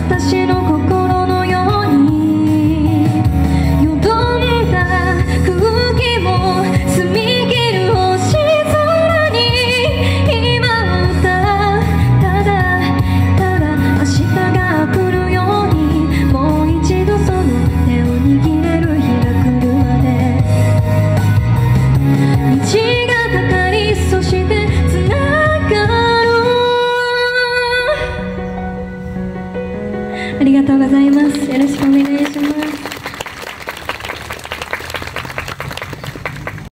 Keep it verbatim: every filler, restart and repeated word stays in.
私の心のようによどんだ空気も澄み切る星空に今歌う。ただただ明日が来るようにもう一度その手を握れる日が来るまで虹がかかりそしてつながる。ありがとうございます。よろしくお願いします。